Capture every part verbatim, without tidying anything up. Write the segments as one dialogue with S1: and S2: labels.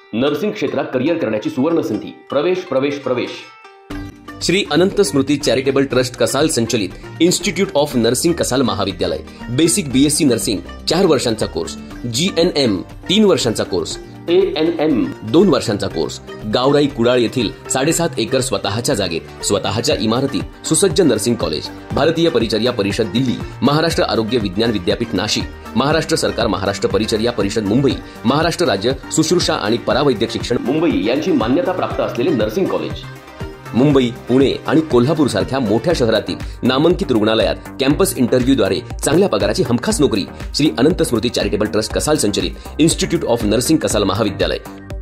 S1: Nursing क्षेत्रात career करण्याची सुवर्ण संधी. प्रवेश प्रवेश प्रवेश श्री अनंत स्मृती चॅरिटेबल ट्रस्ट कसाल संचलित इन्स्टिट्यूट ऑफ नर्सिंग कसाल महाविद्यालय. बेसिक बीएससी नर्सिंग चार वर्षांचा कोर्स, जी एन एम तीन वर्षांचा कोर्स, ए एन एम दोन वर्षांचा कोर्स. गावराई कुडाळ येथील साडेसात एकर स्वतःच्या जागेत स्वतःच्या इमारतीत सुसज्ज नर्सिंग कॉलेज. भारतीय परिचर्या परिषद दिल्ली, महाराष्ट्र आरोग्य विज्ञान विद्यापीठ नाशिक, महाराष्ट्र सरकार महाराष्ट्र परिचर्या परिषद मुंबई, महाराष्ट्र राज्य सुश्रूषा आणि परावैद्यक शिक्षण मुंबई यांची मान्यता प्राप्त असलेले नर्सिंग कॉलेज. मुंबई, पुणे आणि कोल्हापूर सारख्या मोठ्या शहरातील नामांकित रुग्णालयात कॅम्पस इंटरव्ह्यूद्वारे चांगल्या पगाराची हमखास नोकरी. श्री अनंत स्मृती चॅरिटेबल ट्रस्ट कसाल संचलित इन्स्टिट्यूट ऑफ नर्सिंग कसाल महाविद्यालय.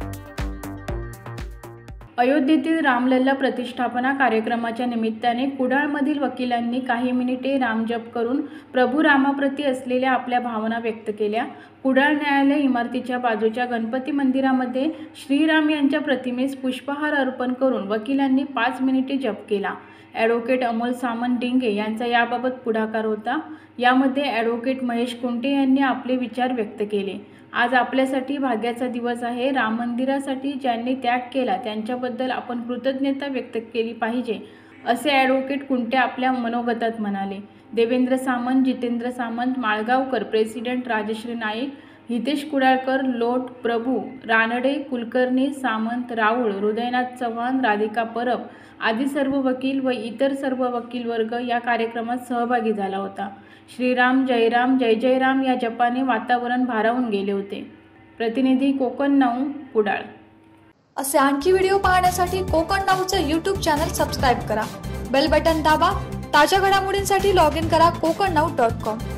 S2: अयोध्येतील रामलल्ला प्रतिष्ठापना कार्यक्रमाच्या निमित्ताने कुडाळमधील वकिलांनी काही मिनिटे रामजप करून प्रभू रामाप्रती असलेल्या आपल्या भावना व्यक्त केल्या. कुडाळ न्यायालय इमारतीच्या बाजूच्या गणपती मंदिरामध्ये श्रीराम यांच्या प्रतिमेस पुष्पहार अर्पण करून वकिलांनी पाच मिनिटे जप केला. ॲडव्होकेट अमोल सामंत डिंगे यांचा याबाबत पुढाकार होता. यामध्ये ॲडव्होकेट महेश कुंटे यांनी आपले विचार व्यक्त केले. आज आपल्यासाठी भाग्याचा दिवस आहे. राम मंदिरासाठी ज्यांनी त्याग केला त्यांच्याबद्दल आपण कृतज्ञता व्यक्त केली पाहिजे, असे ॲडव्होकेट कुंटे आपल्या मनोगतात म्हणाले. देवेंद्र सामंत, जितेंद्र सामंत, माळगावकर, प्रेसिडेंट राजश्री नाईक, हितेश कुडाळकर, लोट, प्रभू, रानडे, कुलकर्णी, सामंत, राऊळ, हृदयनाथ चव्हाण, राधिका परब आदी सर्व वकील व इतर सर्व वकील वर्ग या कार्यक्रमात सहभागी झाला होता. श्रीराम जयराम जय जयराम या जपाने वातावरण भारावून गेले होते. प्रतिनिधी कोकण नऊ, कुडाळ.
S3: असे आणखी व्हिडिओ पाहण्यासाठी कोकण नऊचं यूट्यूब चॅनल सबस्क्राईब करा. बेल बटन दाबा. ताज्या घडामोडींसाठी लॉग इन करा कोकण नऊ डॉट कॉम.